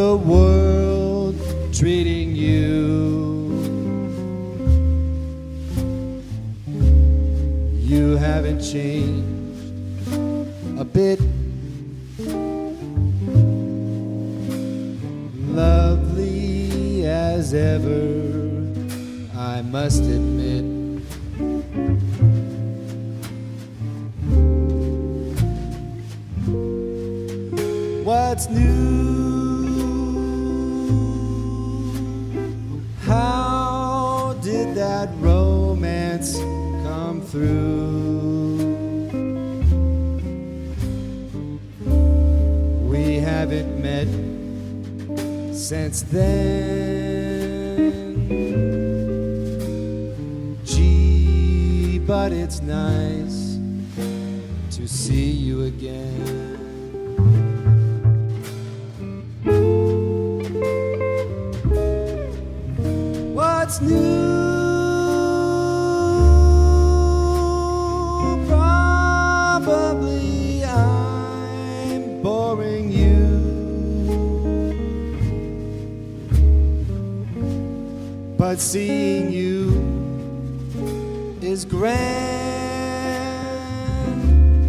the world treating you? You haven't changed a bit. Lovely as ever, I must admit. What's new? How did that romance come through? We haven't met since then. Gee, but it's nice to see you again. What's new? Probably I'm boring you. But seeing you is grand,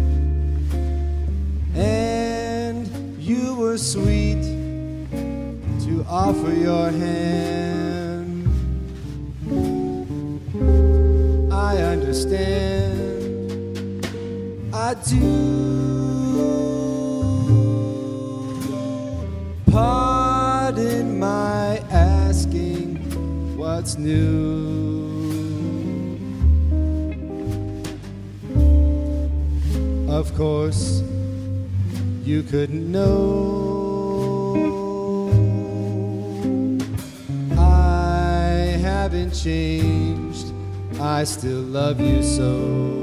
and you were sweet to offer your hand. I understand, I do. Pardon my asking, what's new? Of course, you couldn't know. I haven't changed, I still love you so.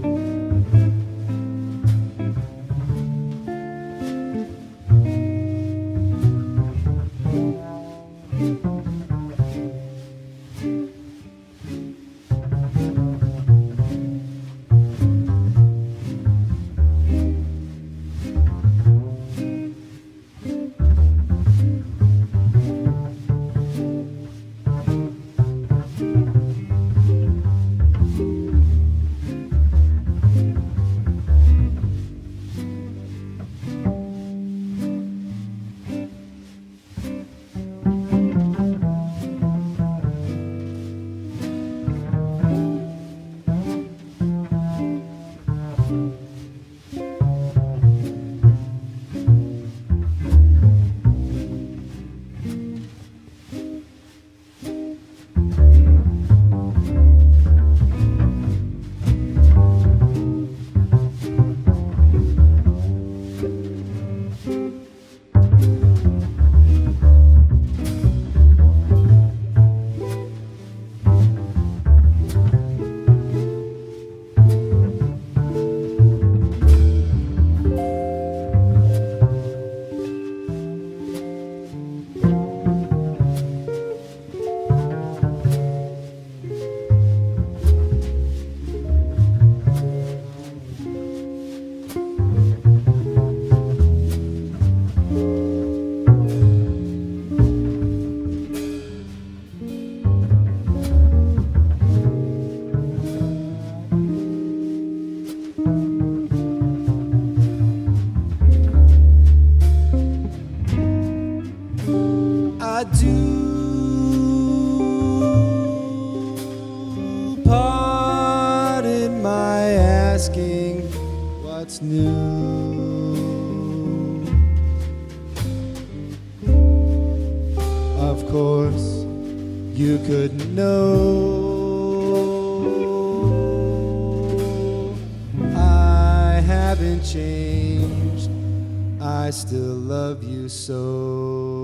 I do. Pardon my asking, what's new? Of course, you couldn't know. I haven't changed, I still love you so.